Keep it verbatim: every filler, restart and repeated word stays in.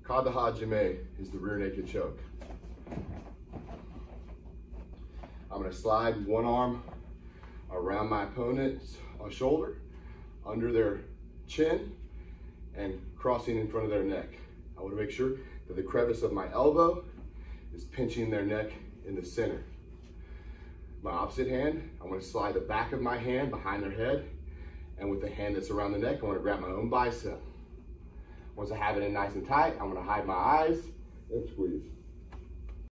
Hadaka Jime is the rear naked choke. I'm gonna slide one arm around my opponent's uh, shoulder, under their chin, and crossing in front of their neck. I wanna make sure that the crevice of my elbow is pinching their neck in the center. My opposite hand, I wanna slide the back of my hand behind their head, and with the hand that's around the neck, I wanna grab my own bicep. Once I have it in nice and tight, I'm gonna hide my eyes and squeeze.